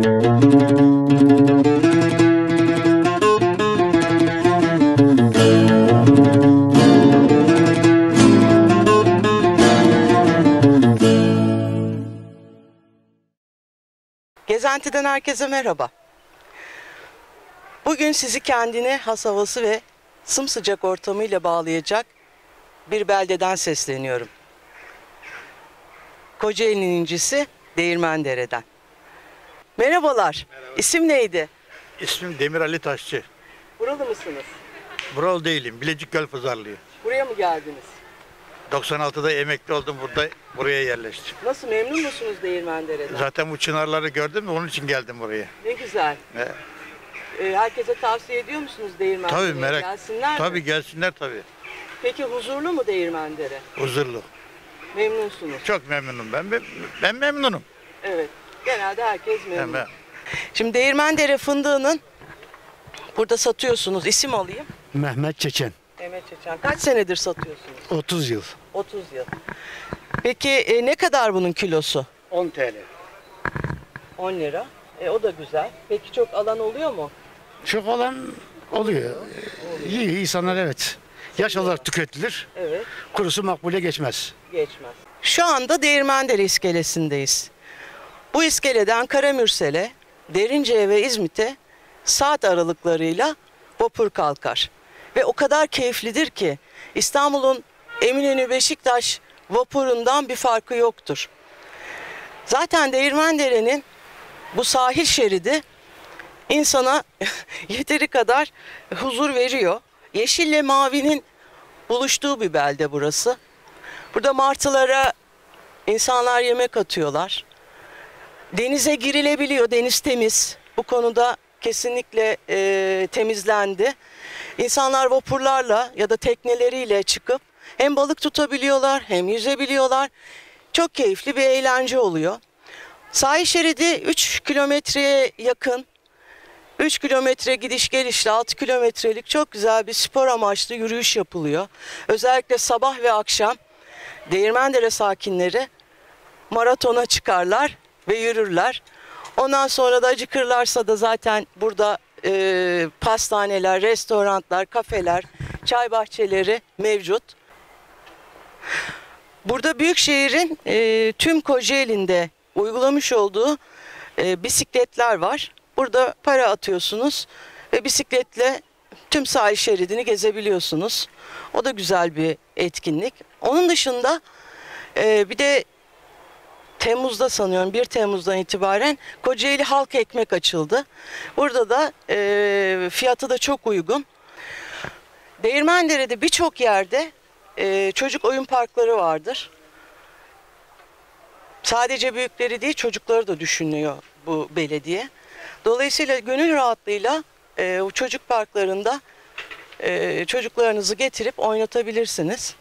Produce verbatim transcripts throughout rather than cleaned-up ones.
Gezenti'den herkese merhaba. Bugün sizi kendine has havası ve sımsıcak ortamıyla bağlayacak bir beldeden sesleniyorum. Kocaeli'nin incisi Değirmendere'den. Merhabalar. Merhaba. İsim neydi? İsmim Demir Ali Taşçı. Buralı mısınız? Buralı değilim. Bilecik Gölpazarlıyım. Buraya mı geldiniz? doksan altıda emekli oldum. Burada buraya yerleştim. Nasıl, memnun musunuz Değirmendere'den? Zaten bu çınarları gördüm de onun için geldim buraya. Ne güzel. Evet. Ee, herkese tavsiye ediyor musunuz Değirmendere'ye? Tabii merak. Gelsinler Tabii mi? gelsinler tabii. Peki huzurlu mu Değirmendere? Huzurlu. Memnunsunuz. Çok memnunum ben. Ben, ben memnunum. Evet. Genelde herkes memnun. Ben, Şimdi Değirmendere fındığının burada satıyorsunuz. İsim alayım. Mehmet Çeçen. Mehmet Çeçen. Kaç senedir satıyorsunuz? otuz yıl. otuz yıl. Peki e, ne kadar bunun kilosu? on TL. on lira. E, o da güzel. Peki çok alan oluyor mu? Çok olan oluyor. İyi insanlar evet. Yaş olarak tüketilir. Evet. Kurusu makbule geçmez. Geçmez. Şu anda Değirmendere iskelesindeyiz. Bu iskeleden Karamürsel'e, Derince'ye ve İzmit'e saat aralıklarıyla vapur kalkar. Ve o kadar keyiflidir ki İstanbul'un Eminönü Beşiktaş vapurundan bir farkı yoktur. Zaten Değirmendere'nin bu sahil şeridi insana yeteri kadar huzur veriyor. Yeşille mavinin buluştuğu bir belde burası. Burada martılara insanlar yemek atıyorlar. Denize girilebiliyor, deniz temiz. Bu konuda kesinlikle e, temizlendi. İnsanlar vapurlarla ya da tekneleriyle çıkıp hem balık tutabiliyorlar hem yüzebiliyorlar. Çok keyifli bir eğlence oluyor. Sahil şeridi üç kilometreye yakın. üç kilometre gidiş gelişli altı kilometrelik çok güzel bir spor amaçlı yürüyüş yapılıyor. Özellikle sabah ve akşam Değirmendere sakinleri maratona çıkarlar ve yürürler. Ondan sonra da acıkırlarsa da zaten burada e, pastaneler, restoranlar, kafeler, çay bahçeleri mevcut. Burada Büyükşehir'in e, tüm Kocaeli'nde uygulamış olduğu e, bisikletler var. Burada para atıyorsunuz ve bisikletle tüm sahil şeridini gezebiliyorsunuz. O da güzel bir etkinlik. Onun dışında e, bir de Temmuz'da sanıyorum bir Temmuz'dan itibaren Kocaeli Halk Ekmek açıldı. Burada da e, fiyatı da çok uygun. Değirmendere'de birçok yerde e, çocuk oyun parkları vardır. Sadece büyükleri değil çocukları da düşünüyor bu belediye. Dolayısıyla gönül rahatlığıyla e, o çocuk parklarında e, çocuklarınızı getirip oynatabilirsiniz.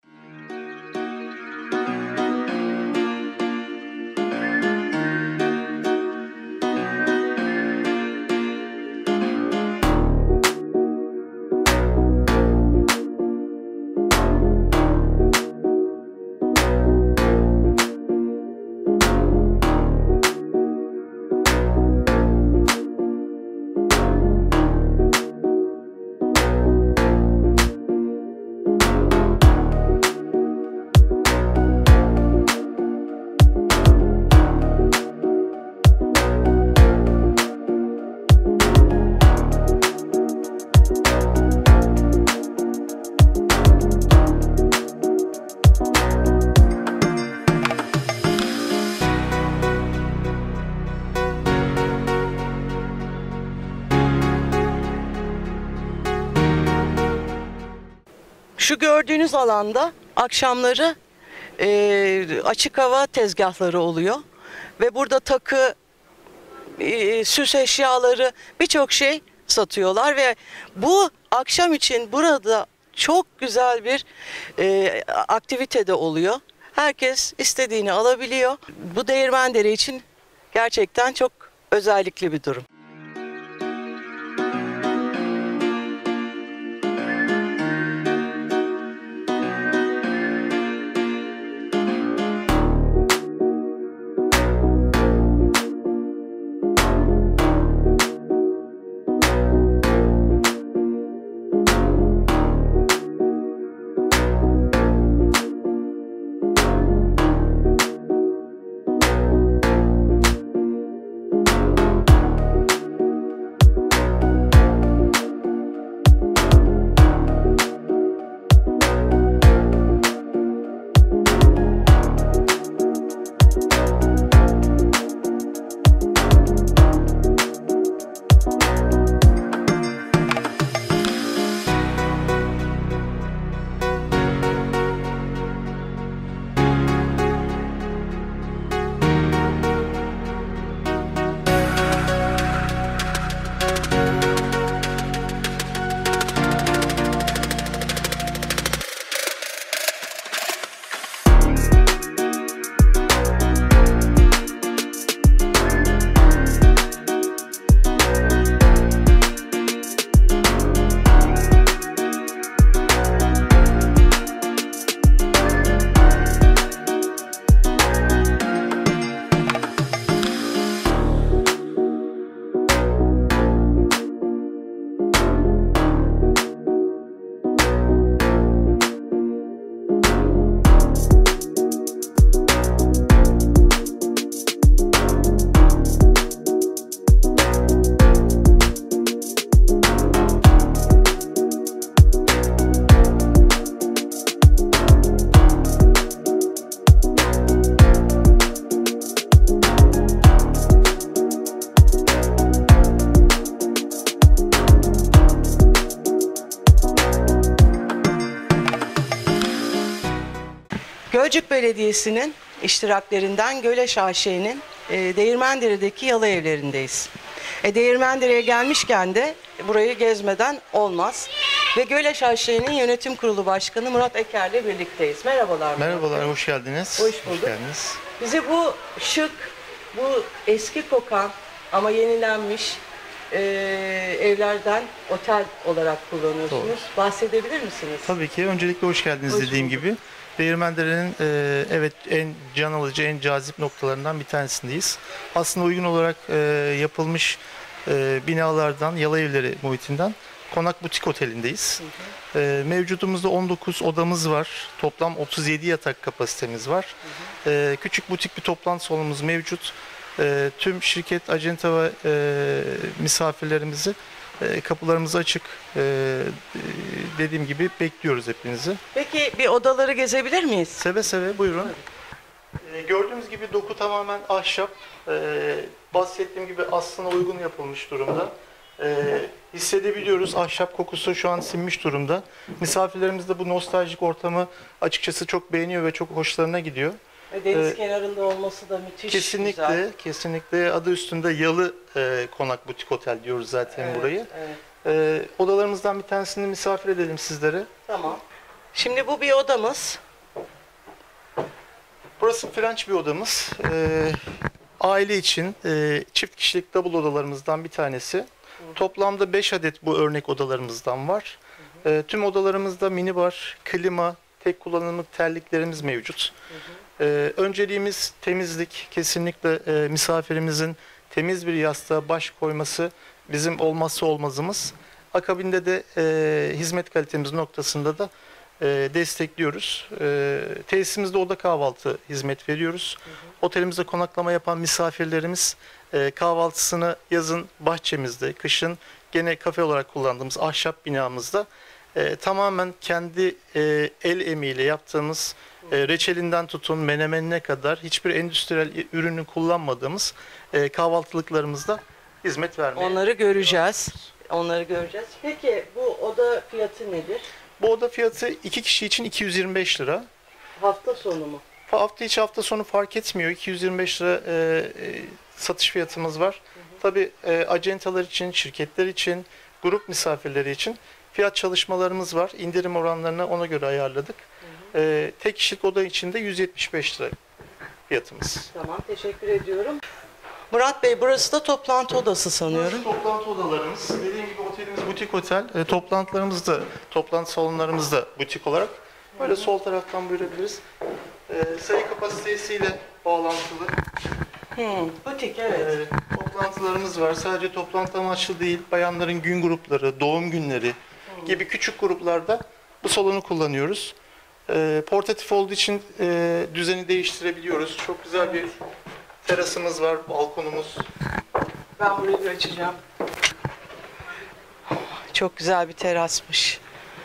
Şu gördüğünüz alanda akşamları e, açık hava tezgahları oluyor ve burada takı, e, süs eşyaları birçok şey satıyorlar ve bu akşam için burada çok güzel bir e, aktivite de oluyor. Herkes istediğini alabiliyor. Bu Değirmendere için gerçekten çok özellikli bir durum. Gölcük Belediyesi'nin iştiraklerinden Göleş A Ş'nin e, Değirmendere'deki yalı evlerindeyiz. E, Değirmendere'ye gelmişken de burayı gezmeden olmaz. Ve Göleş A Ş'nin yönetim kurulu başkanı Murat Eker'le birlikteyiz. Merhabalar. Merhabalar, hoş geldiniz. Hoş bulduk. Hoş geldiniz. Bize bu şık, bu eski kokan ama yenilenmiş e, evlerden otel olarak kullanıyorsunuz. Doğru. Bahsedebilir misiniz? Tabii ki. Öncelikle hoş geldiniz Hoş dediğim bulduk. gibi. Değirmendere'nin e, evet en can alıcı, en cazip noktalarından bir tanesindeyiz. Aslında uygun olarak e, yapılmış e, binalardan, yalı evleri muhitinden Konak Butik Oteli'ndeyiz. Hı hı. E, mevcudumuzda on dokuz odamız var. Toplam otuz yedi yatak kapasitemiz var. Hı hı. E, küçük butik bir toplantı salonumuz mevcut. E, tüm şirket, acenta ve e, misafirlerimizi e, kapılarımız açık. E, dediğim gibi bekliyoruz hepinizi. Peki bir odaları gezebilir miyiz? Seve seve buyurun. E, gördüğünüz gibi doku tamamen ahşap. E, bahsettiğim gibi aslına uygun yapılmış durumda. E, hissedebiliyoruz. Ahşap kokusu şu an sinmiş durumda. Misafirlerimiz de bu nostaljik ortamı açıkçası çok beğeniyor ve çok hoşlarına gidiyor. Ve deniz Ee, kenarında olması da müthiş Kesinlikle, güzel. kesinlikle adı üstünde Yalı e, Konak Butik Otel diyoruz zaten Evet, burayı. evet. E, odalarımızdan bir tanesini misafir edelim sizlere. Tamam. Şimdi bu bir odamız. Burası French bir odamız. E, aile için e, çift kişilik double odalarımızdan bir tanesi. Hı. Toplamda beş adet bu örnek odalarımızdan var. Hı hı. E, tüm odalarımızda minibar, klima, tek kullanımlık terliklerimiz mevcut. Hı hı. Ee, önceliğimiz temizlik. Kesinlikle e, misafirimizin temiz bir yastığa baş koyması bizim olmazsa olmazımız. Akabinde de e, hizmet kalitemiz noktasında da e, destekliyoruz. E, tesisimizde oda kahvaltı hizmet veriyoruz. Hı hı. Otelimizde konaklama yapan misafirlerimiz e, kahvaltısını yazın bahçemizde, kışın gene kafe olarak kullandığımız ahşap binamızda e, tamamen kendi e, el emeğiyle yaptığımız E, reçelinden tutun menemenine kadar hiçbir endüstriyel ürünü kullanmadığımız e, kahvaltılıklarımızda hizmet vermeye. Onları göreceğiz. Onları göreceğiz. Peki bu oda fiyatı nedir? Bu oda fiyatı iki kişi için iki yüz yirmi beş lira. Hafta sonu mu? Hafta içi hafta sonu fark etmiyor. iki yüz yirmi beş lira e, e, satış fiyatımız var. Hı hı. Tabii e, acentalar için, şirketler için, grup misafirleri için fiyat çalışmalarımız var. İndirim oranlarını ona göre ayarladık. Hı hı. E, tek kişilik oda için de yüz yetmiş beş lira fiyatımız. Tamam, teşekkür ediyorum. Murat Bey, burası da toplantı odası sanıyorum. Burası toplantı odalarımız. Dediğim gibi otelimiz butik otel. E, toplantılarımız da, toplantı salonlarımız da butik olarak. Böyle sol taraftan buyurabiliriz. E, sayı kapasitesiyle bağlantılı. Hmm, butik, evet. E, toplantılarımız var. Sadece toplantı amaçlı değil, bayanların gün grupları, doğum günleri hmm. gibi küçük gruplarda bu salonu kullanıyoruz. E, portatif olduğu için e, düzeni değiştirebiliyoruz. Çok güzel bir terasımız var, balkonumuz. Ben burayı bir açacağım. Çok güzel bir terasmış.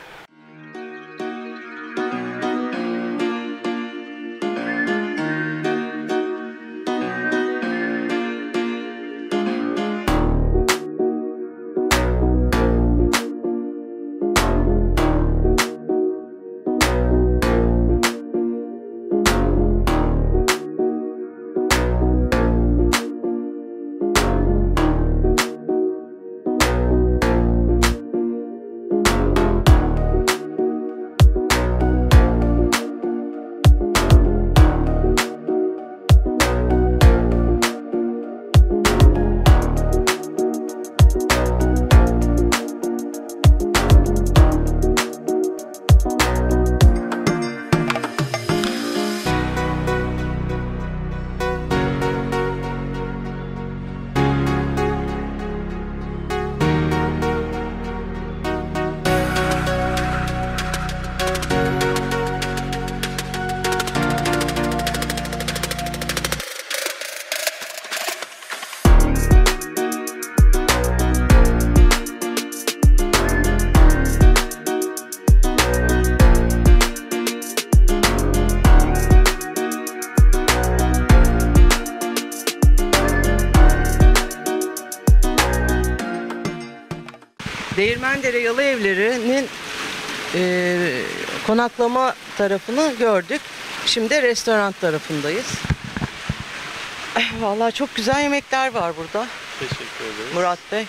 Değirmendere Yalı Evleri'nin e, konaklama tarafını gördük. Şimdi de restoran tarafındayız. Vallahi çok güzel yemekler var burada Teşekkür ederiz. Murat Bey.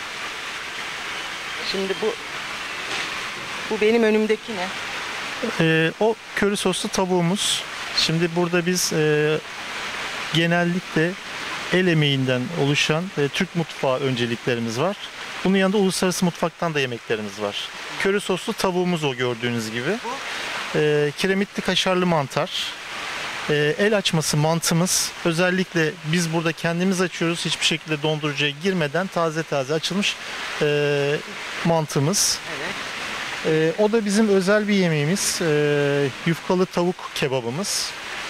Şimdi bu bu benim önümdeki ne? Ee, o köri soslu tavuğumuz. Şimdi burada biz e, genellikle el emeğinden oluşan e, Türk mutfağı önceliklerimiz var. Bunun yanında uluslararası mutfaktan da yemeklerimiz var. Köri soslu tavuğumuz o gördüğünüz gibi. E, kiremitli kaşarlı mantar. E, el açması mantımız. Özellikle biz burada kendimiz açıyoruz. Hiçbir şekilde dondurucuya girmeden taze taze açılmış e, mantımız. Evet. Ee, o da bizim özel bir yemeğimiz. Ee, yufkalı tavuk kebabımız.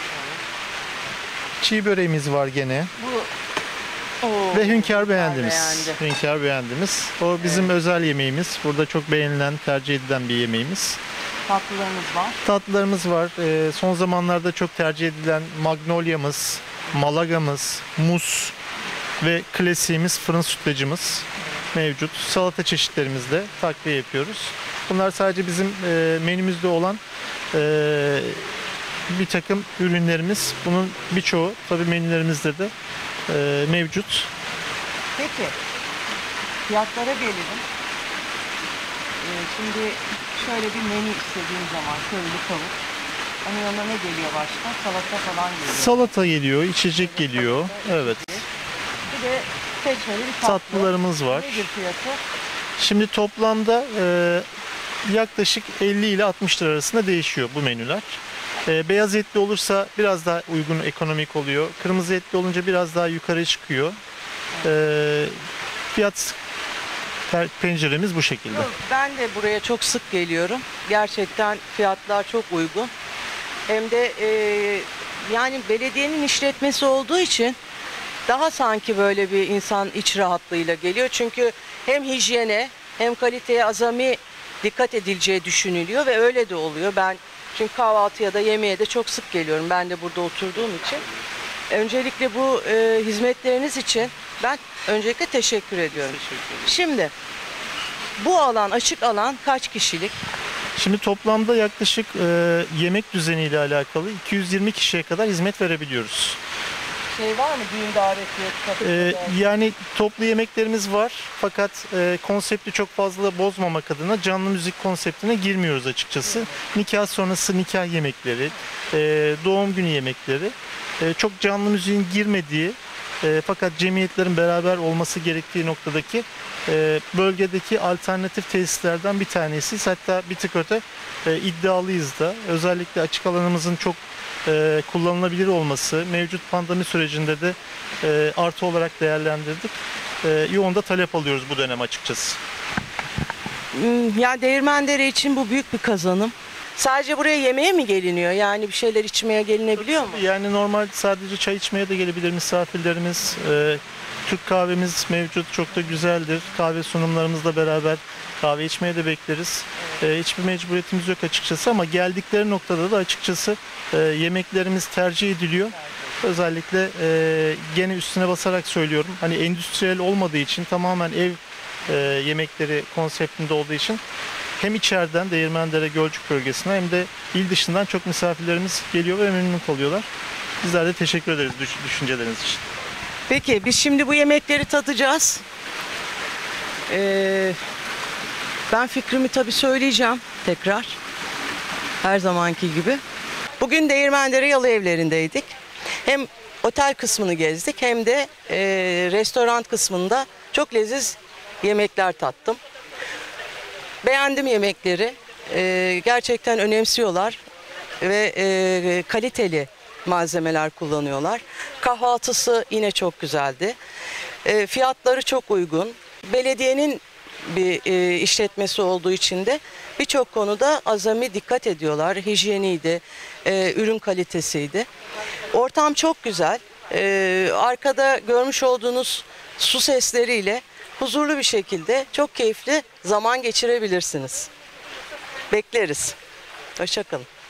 Çiğ böreğimiz var gene. Bu Oo, Ve hünkâr beğendimiz. beğendi. Hünkâr beğendimiz. O bizim özel yemeğimiz. Burada çok beğenilen, tercih edilen bir yemeğimiz. Tatlılarımız var. Tatlılarımız var. Ee, son zamanlarda çok tercih edilen magnolia'mız, malagamız, muz ve klasiğimiz fırın sütlacımız mevcut. Salata çeşitlerimizle takviye yapıyoruz. Bunlar sadece bizim e, menümüzde olan e, bir takım ürünlerimiz. Bunun birçoğu tabii menülerimizde de e, mevcut. Peki, fiyatlara gelelim. Ee, şimdi şöyle bir menü istediğim zaman köylü tavuk. Onun yanına ne geliyor başka? Salata falan geliyor. Salata geliyor, içecek geliyor. Evet. Bir de seçmeli bir tatlı. Tatlılarımız var. Nedir fiyatı? Şimdi toplamda e, yaklaşık elli ile altmış lira arasında değişiyor bu menüler. E, beyaz etli olursa biraz daha uygun, ekonomik oluyor. Kırmızı etli olunca biraz daha yukarı çıkıyor. E, fiyat per- penceremiz bu şekilde. Yok, ben de buraya çok sık geliyorum. Gerçekten fiyatlar çok uygun. Hem de e, yani belediyenin işletmesi olduğu için daha sanki böyle bir insan iç rahatlığıyla geliyor. Çünkü hem hijyene hem kaliteye azami dikkat edileceği düşünülüyor ve öyle de oluyor. Ben çünkü kahvaltıya da yemeğe de çok sık geliyorum. Ben de burada oturduğum için. Öncelikle bu e, hizmetleriniz için ben öncelikle teşekkür ediyorum. Şimdi bu alan, açık alan kaç kişilik? Şimdi toplamda yaklaşık e, yemek düzeniyle alakalı iki yüz yirmi kişiye kadar hizmet verebiliyoruz. Şey var mı düğün davetiye? Ee, yani toplu yemeklerimiz var fakat e, konsepti çok fazla bozmamak adına canlı müzik konseptine girmiyoruz açıkçası. Nikah sonrası nikah yemekleri, e, doğum günü yemekleri e, çok canlı müziğin girmediği e, fakat cemiyetlerin beraber olması gerektiği noktadaki e, bölgedeki alternatif tesislerden bir tanesiyiz. Hatta bir tık öte e, iddialıyız da. Özellikle açık alanımızın çok e, kullanılabilir olması, mevcut pandemi sürecinde de e, artı olarak değerlendirdik. E, yoğun da talep alıyoruz bu dönem açıkçası. Hmm, Ya Değirmendere için bu büyük bir kazanım. Sadece buraya yemeğe mi geliniyor? Yani bir şeyler içmeye gelinebiliyor mu? Yani normal sadece çay içmeye de gelebilir misafirlerimiz. E, Türk kahvemiz mevcut, çok da güzeldir. Kahve sunumlarımızla beraber kahve içmeye de bekleriz. E, hiçbir mecburiyetimiz yok açıkçası ama geldikleri noktada da açıkçası e, yemeklerimiz tercih ediliyor. Özellikle e, gene üstüne basarak söylüyorum. Hani endüstriyel olmadığı için tamamen ev e, yemekleri konseptinde olduğu için hem içeriden Değirmendere Gölcük bölgesinden hem de il dışından çok misafirlerimiz geliyor ve memnun kalıyorlar. Bizler de teşekkür ederiz düş- düşünceleriniz için. Peki biz şimdi bu yemekleri tadacağız. Ee, ben fikrimi tabii söyleyeceğim tekrar. Her zamanki gibi. Bugün Değirmendere Yalı Evleri'ndeydik. Hem otel kısmını gezdik hem de e, restoran kısmında çok leziz yemekler tattım. Beğendim yemekleri. Ee, gerçekten önemsiyorlar ve e, kaliteli malzemeler kullanıyorlar. Kahvaltısı yine çok güzeldi. E, fiyatları çok uygun. Belediyenin bir e, işletmesi olduğu için de birçok konuda azami dikkat ediyorlar. Hijyeniydi, e, ürün kalitesiydi. Ortam çok güzel. E, arkada görmüş olduğunuz su sesleriyle huzurlu bir şekilde çok keyifli zaman geçirebilirsiniz. Bekleriz. Hoşça kalın.